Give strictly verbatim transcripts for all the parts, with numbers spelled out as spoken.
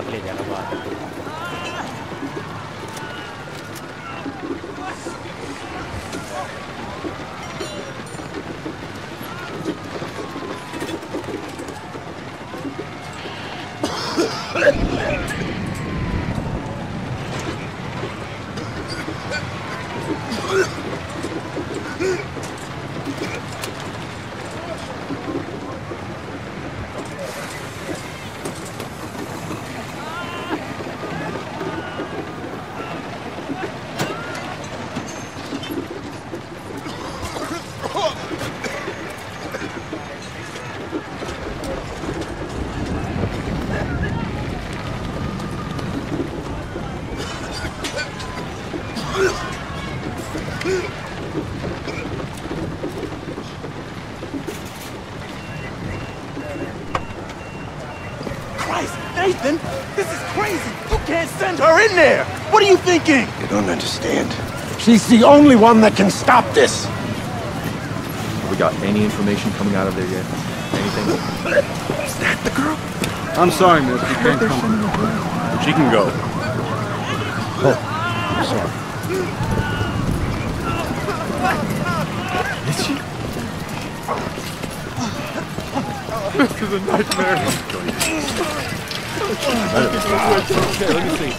ले जाना बाहर। Nathan, this is crazy! You can't send her in there! What are you thinking? You don't understand. She's the only one that can stop this! We got any information coming out of there yet? Anything? Is that the girl? I'm sorry, miss. You can't come. She can go. Oh, I'm sorry. Is she? This is a nightmare. Okay, let me see.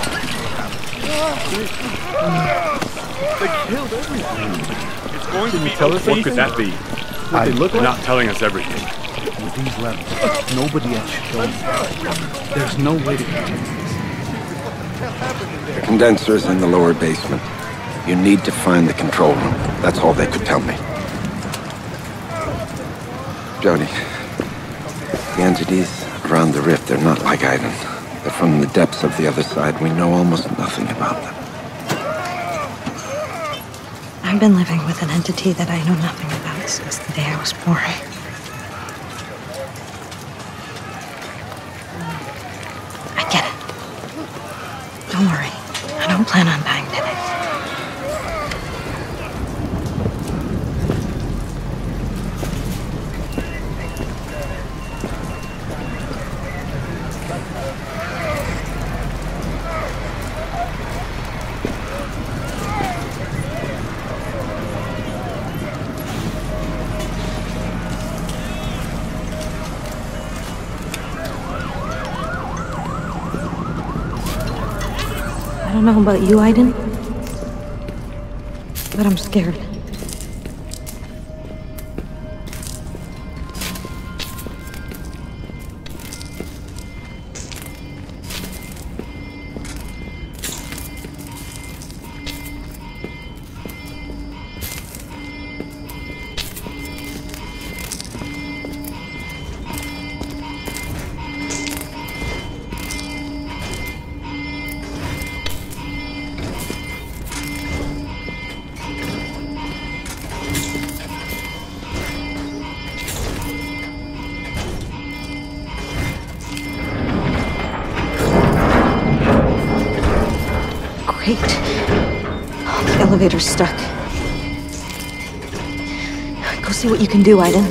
They killed everything. It's going to be. Tell us What could that be? What they look They're like? not telling us everything. With these levels, nobody else should go. There's no way to contain this. The condenser is in the lower basement. You need to find the control room. That's all they could tell me. Jody, the entities around the rift, they're not like Aiden. They're from the depths of the other side. We know almost nothing about them. I've been living with an entity that I know nothing about since the day I was born. I get it. Don't worry. I don't plan on dying today. I don't know about you, Aiden, but I'm scared. Great. Oh, the elevator's stuck. Go see what you can do, Aiden.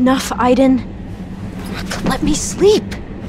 enough, Aiden? Let me sleep.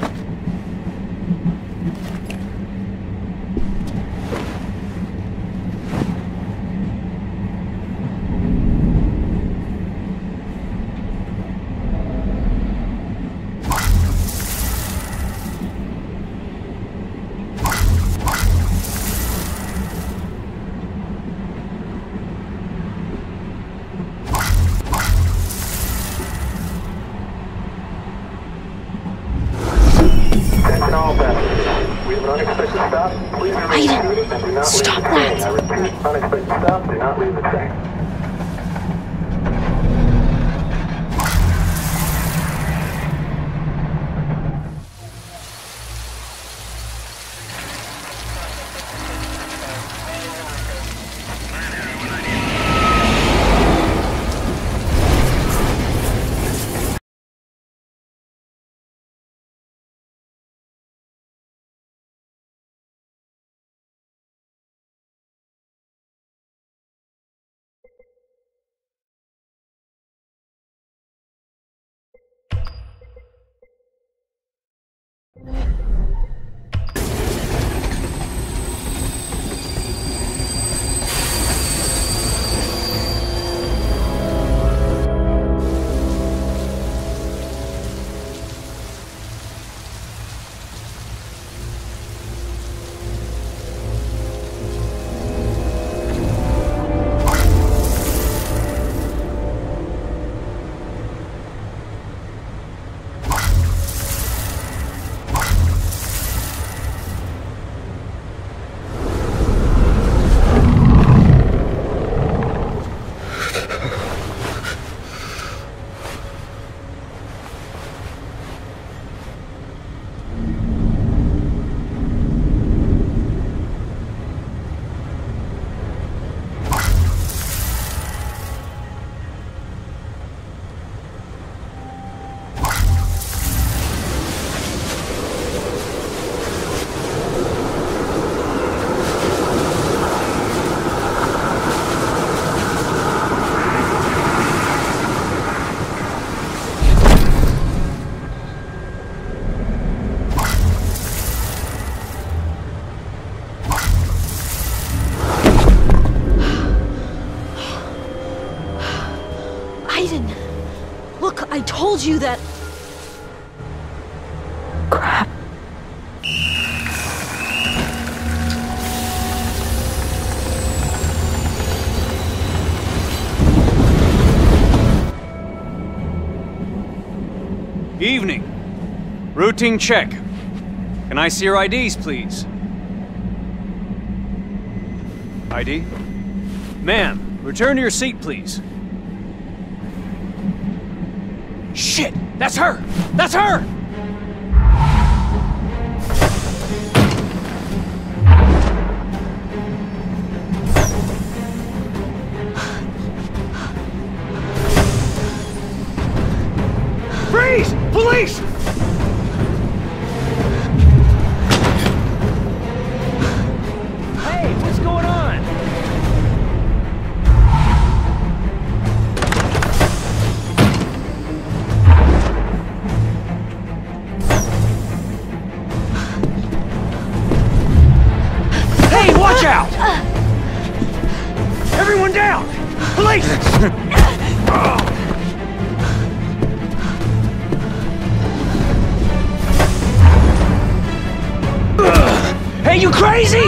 Aiden, stop that! Unexpected stop, do not leave the train. I told you that... Crap. Evening. Routine check. Can I see your I Ds, please? I D? Ma'am, return to your seat, please. Shit! That's her! That's her! Freeze! Police! Hey, what's going on? Hey, watch out! Everyone down! Police! Hey, you crazy?!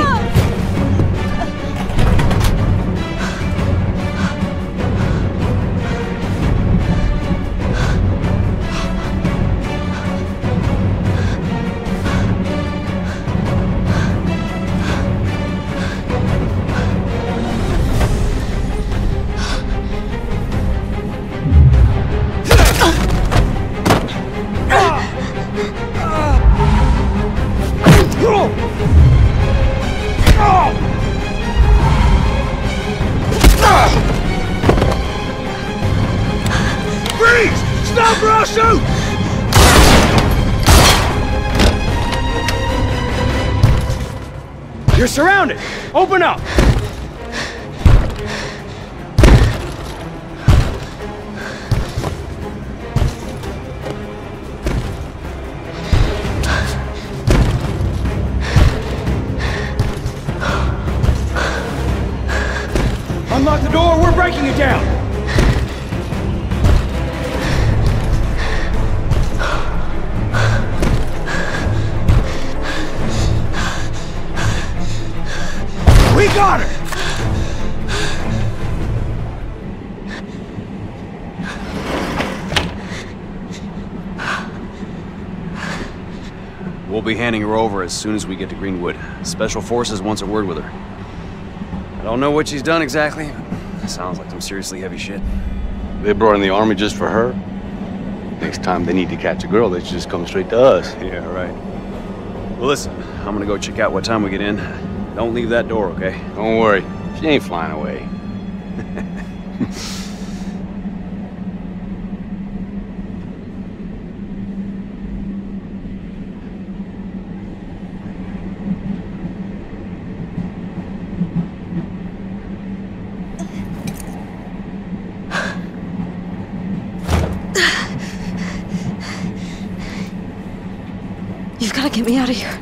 Freeze! Stop or I'll shoot! You're surrounded! Open up! breaking it down! We got her! We'll be handing her over as soon as we get to Greenwood. Special Forces wants a word with her. I don't know what she's done exactly, but it sounds like some seriously heavy shit. They brought in the army just for her. Next time they need to catch a girl, they should just come straight to us. Yeah, right. Well, listen, I'm gonna go check out what time we get in. Don't leave that door, okay? Don't worry, she ain't flying away. You've got to get me out of here.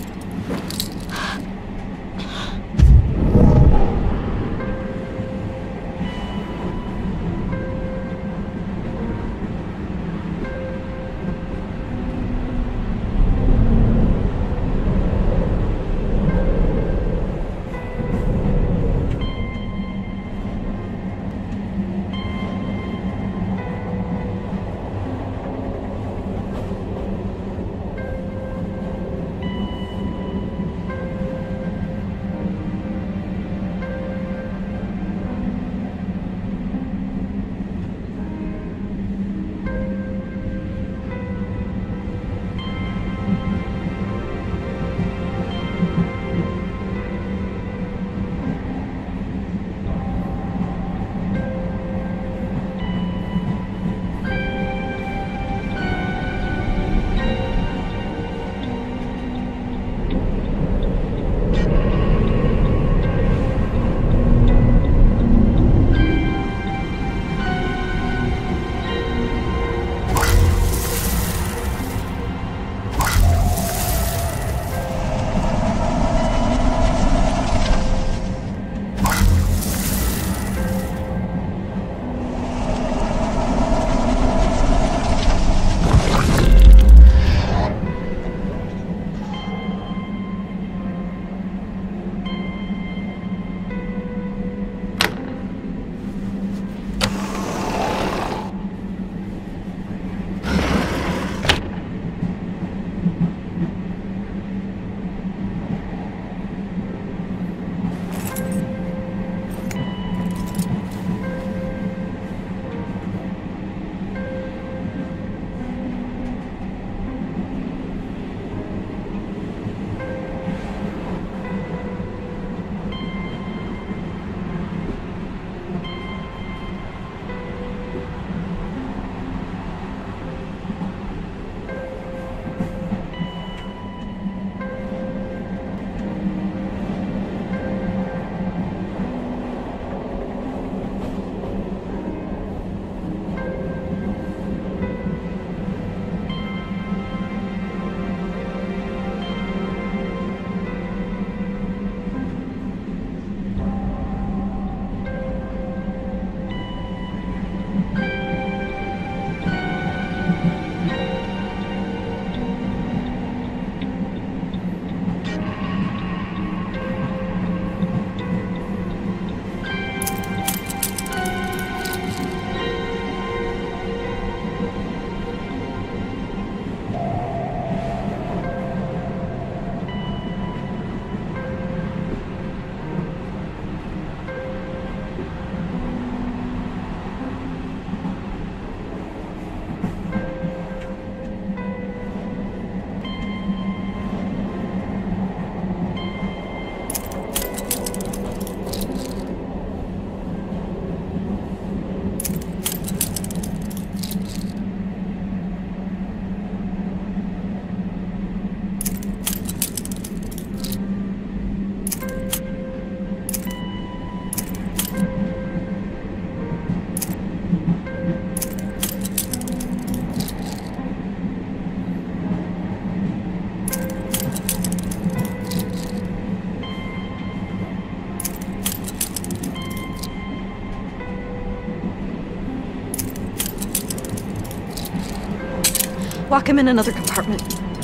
Lock him in another compartment.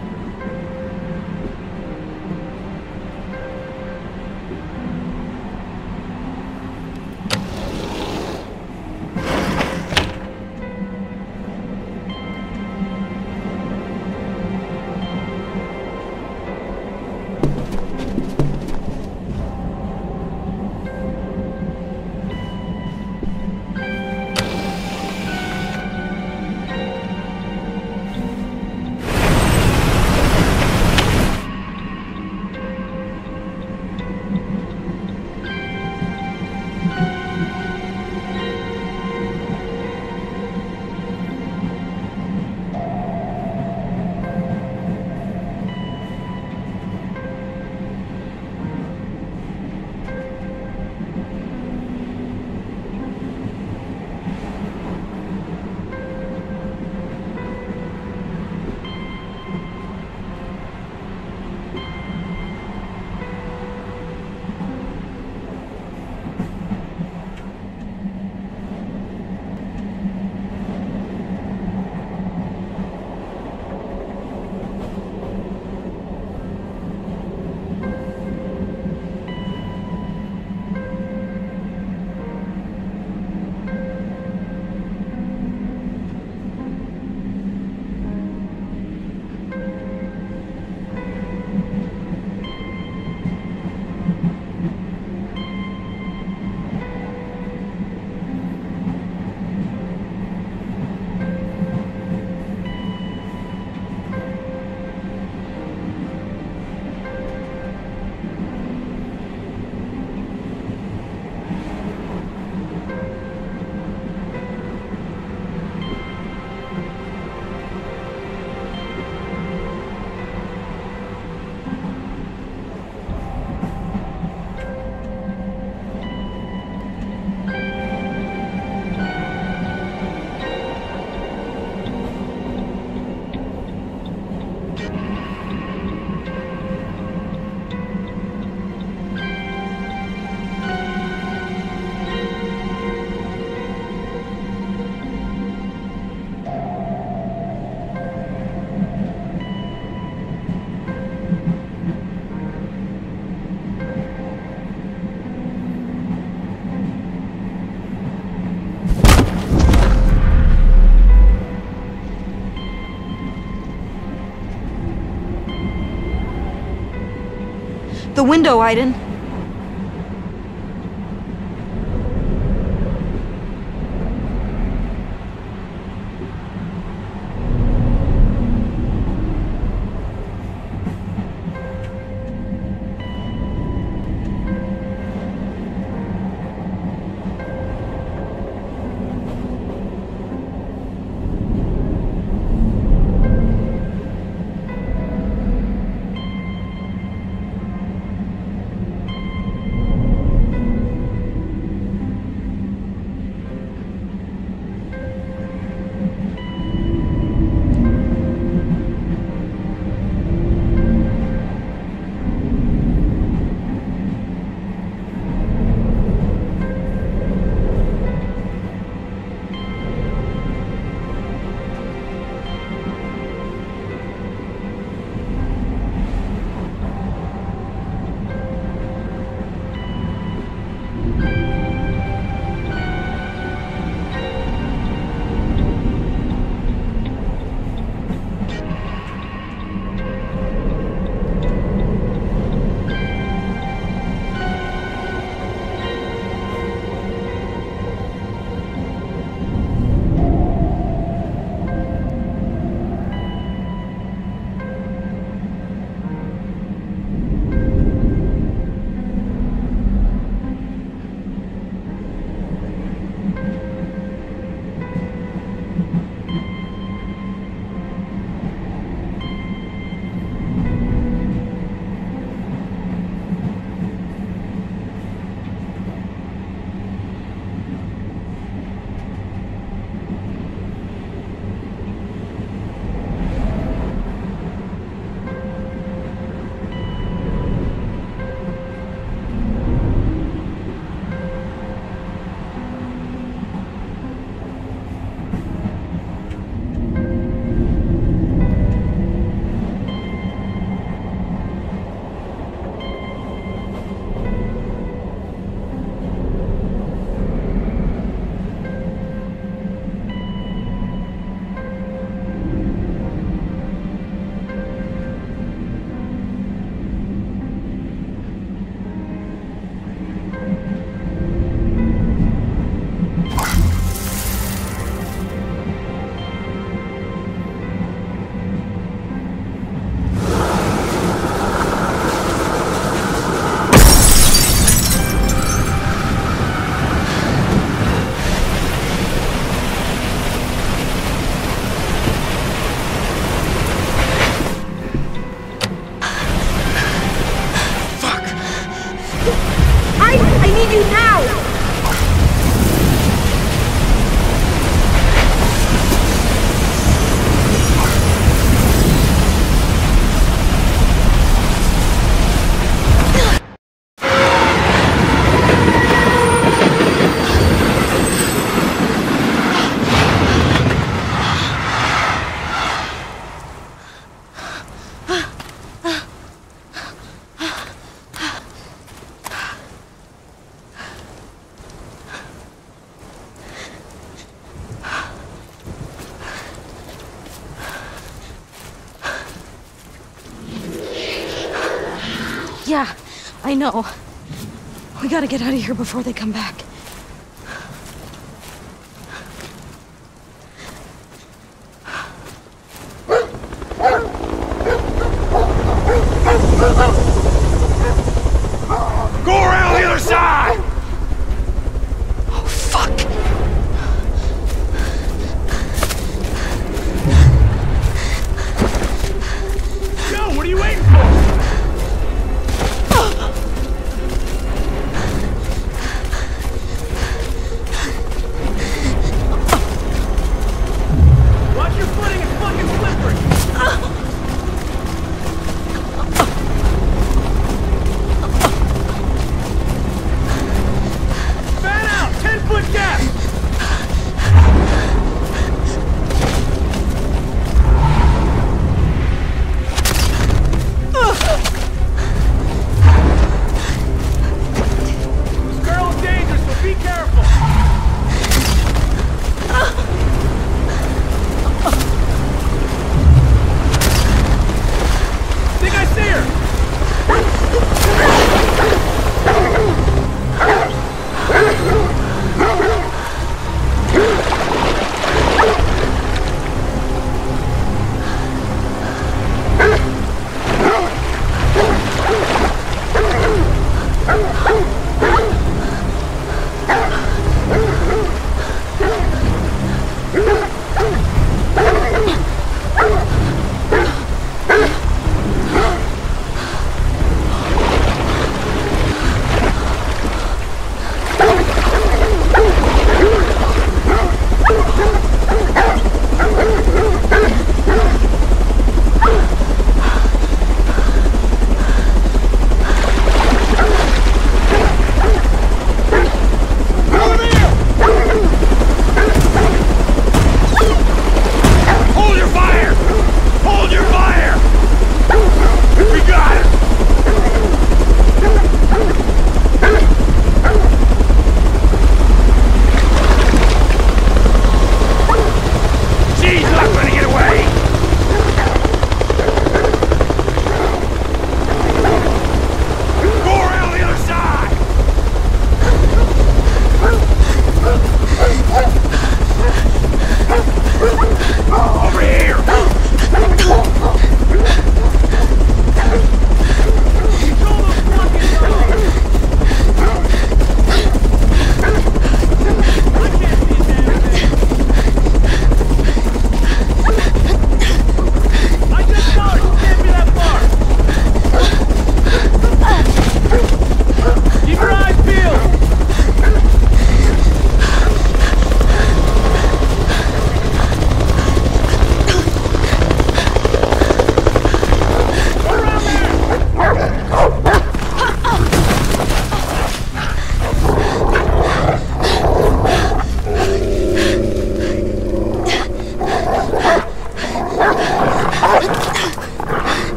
The window, Aiden. need you now! Yeah, I know. We gotta get out of here before they come back. Go around the other side! Oh, fuck! Yo, what are you waiting for? Watch your footing, it's fucking slippery! Fan out! Ten foot gap! This girl is dangerous, so be careful! Think I see her!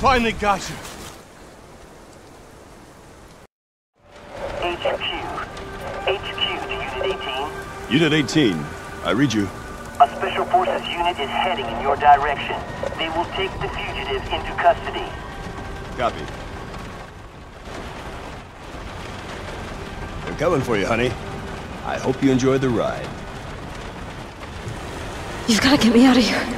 finally got you. H Q. H Q to Unit eighteen. Unit eighteen. I read you. A Special Forces unit is heading in your direction. They will take the fugitive into custody. Copy. They're coming for you, honey. I hope you enjoyed the ride. You've got to get me out of here.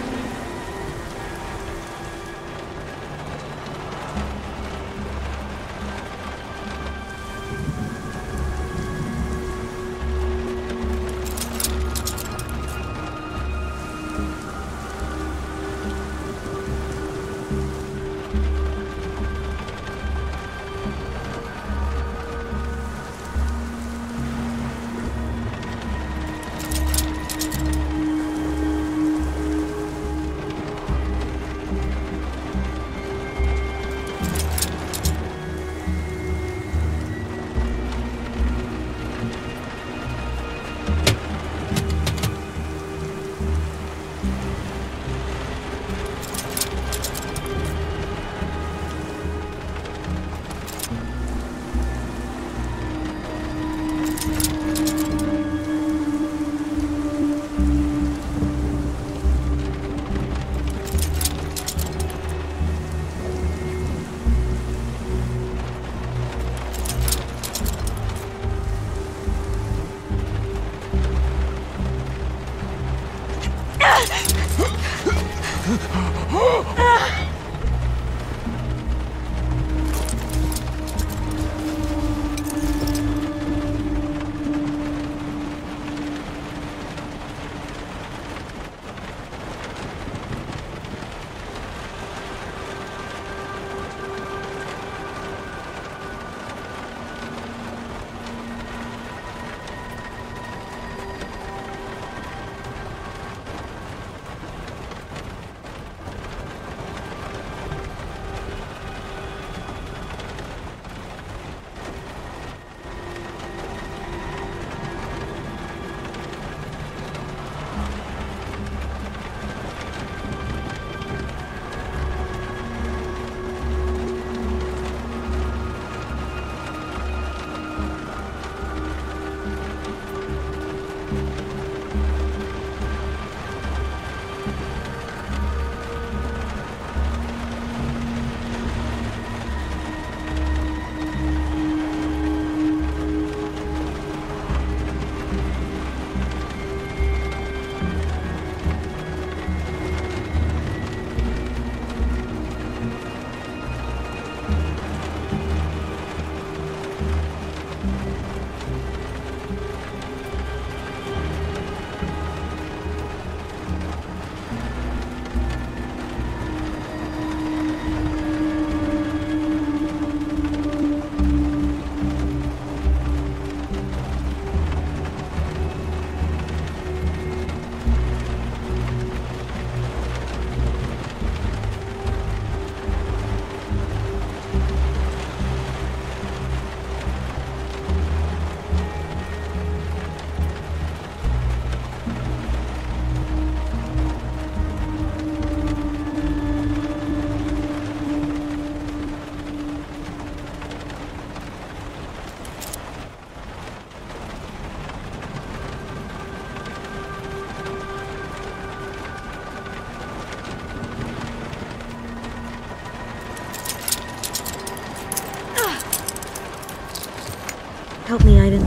Help me, Aiden.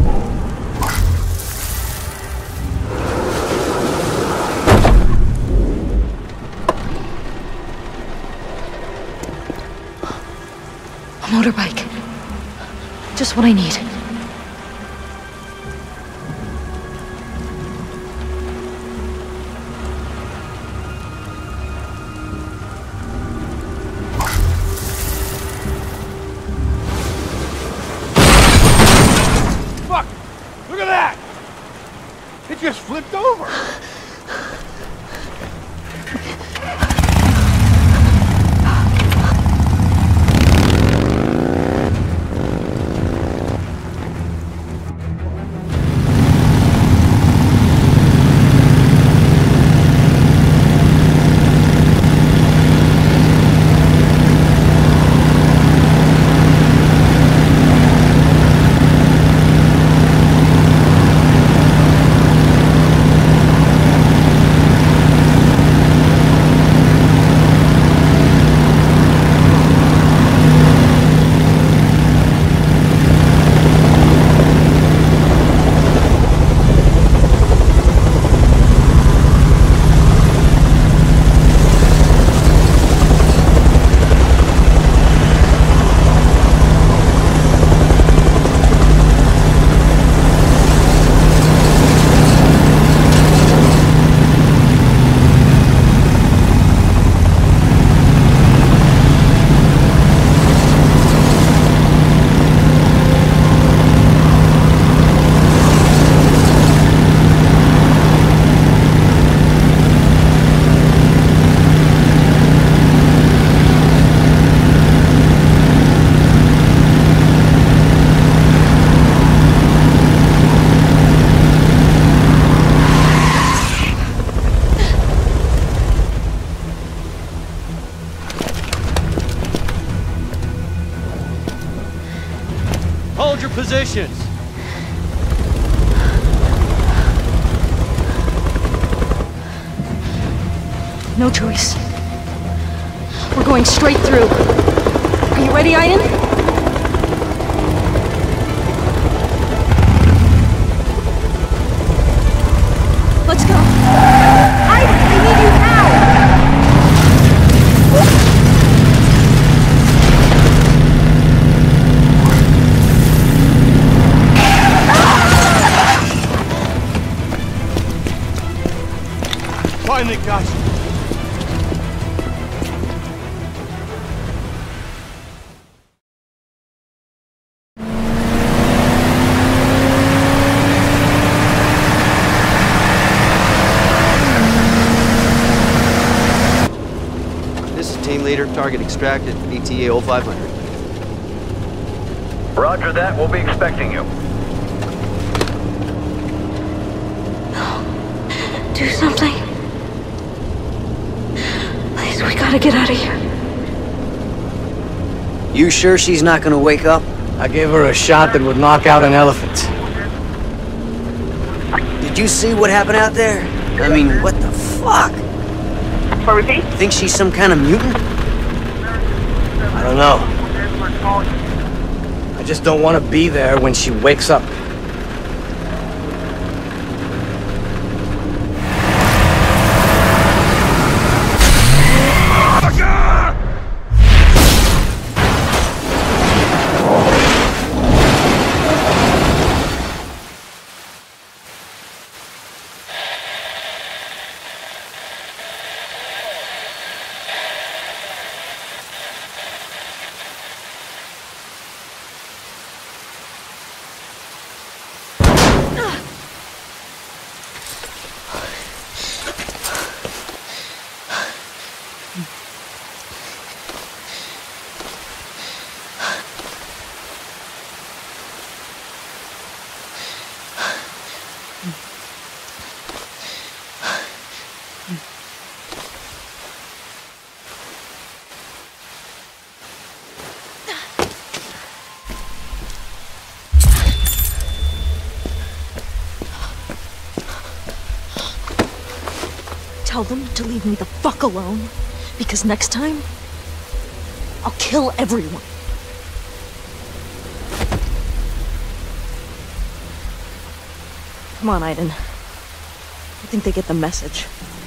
A motorbike. Just what I need. Fuck! Look at that! It just flipped over! positions. No choice. We're going straight through. Are you ready, Aiden? Let's go. Aiden, I need you now! Finally got you. This is team leader, target extracted, E T A oh five hundred. Roger that, we'll be expecting you. Do something. Please, we gotta get out of here. You sure she's not gonna wake up? I gave her a shot that would knock out an elephant. Did you see what happened out there? I mean, what the fuck? For repeat? Think she's some kind of mutant? I don't know. I just don't want to be there when she wakes up. Tell them to leave me the fuck alone, because next time, I'll kill everyone. Come on, Aiden. I think they get the message.